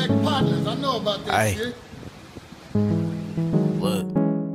back-to-back partners. I know about that shit. Look.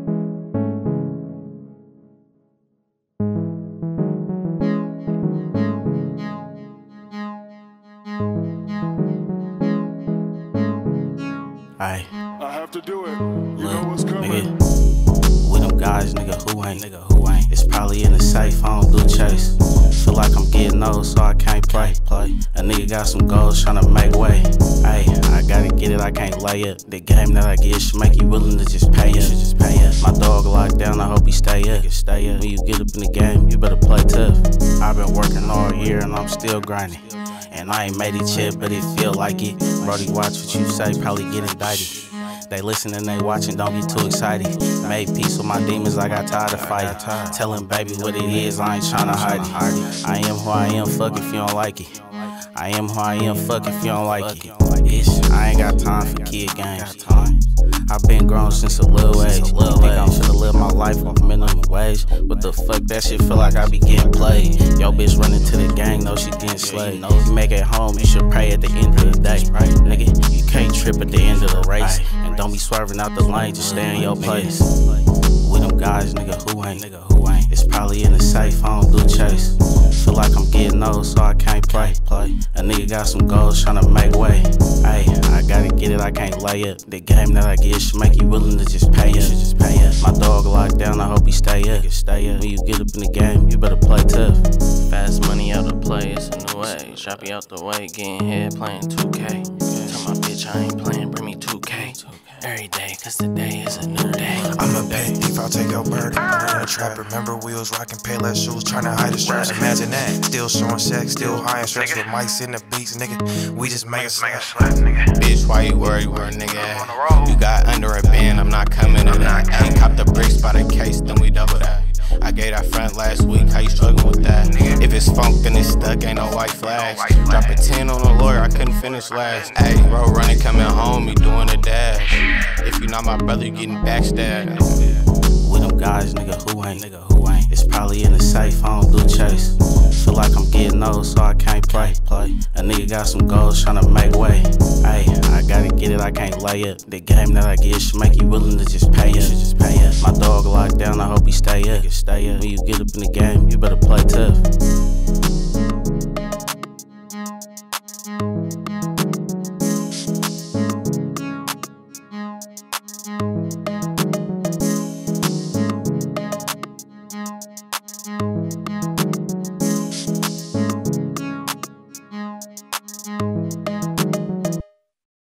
I have to do it. You know what's coming. Nigga, with them guys, nigga, who ain't? It's probably in the safe, I don't do chase. Feel like I'm getting old, so I can't play. A nigga got some goals, tryna make way. Ay, I gotta get it, I can't lay it. The game that I get should make you willing to just pay it. My dog locked down, I hope he stay up. When you get up in the game, you better play tough. I've been working all year and I'm still grinding. And I ain't made it yet, but it feel like it. Brody, watch what you say, probably get indicted. They listen and they watching, don't get too excited. Made peace with my demons, I got tired of fighting. Telling baby what it is, I ain't tryna hide it. I am who I am, fuck if you don't like it. I am who I am, fuck if you don't like it. I ain't got time for kid games. I've been grown since a little age. Think I'm finna live my life off minimum wage? What the fuck, that shit feel like I be getting played. Yo bitch running to the gang, know she getting slayed. You make it home, you should pray at the end of the day. Nigga, you can't trip at the end of the race. And don't be swerving out the lane, just stay in your place. With them guys, nigga, who ain't? It's probably in the safe, I don't do chase. Feel like I'm getting old, so I can't play. A nigga got some goals, tryna make way. Ay, I gotta get it, I can't lay it. The game that I get should make you willing to just pay it. My dog locked down, I hope he stay up. When you get up in the game, you better play tough. Fast money out of play, it's a new age. Shopping out the way, getting head, playing 2K. Tell my bitch I ain't playing, bring me 2K. Every day, cause today is a new day. I'm a pet thief, I'll take your bird. I'm in a trap, remember wheels, rocking Payless shoes, tryna hide the stress. Imagine that, still showing sex, still high and stress with mics in the beats, nigga. We just make a slap, nigga. Bitch, why you worried where a nigga at? You got under a band, I'm not coming to that. Ain't cop the bricks by the case, then we double that. I gave that front last week, how you struggling with that? If it's funk, then it's stuck, ain't no white flags. Drop a 10 on the lawyer, I couldn't finish last. Ayy, road running, coming home, you doing a dash. If you not my brother, you getting backstabbed. With them guys, nigga, who ain't? It's probably in the safe, I don't do chase. Feel like I'm getting old, so I can't play. A nigga got some goals, tryna make way. Ay, I gotta get it, I can't lay it. The game that I get should make you willing to just pay it. My dog locked down, I hope he stay up. When you get up in the game, you better play tough.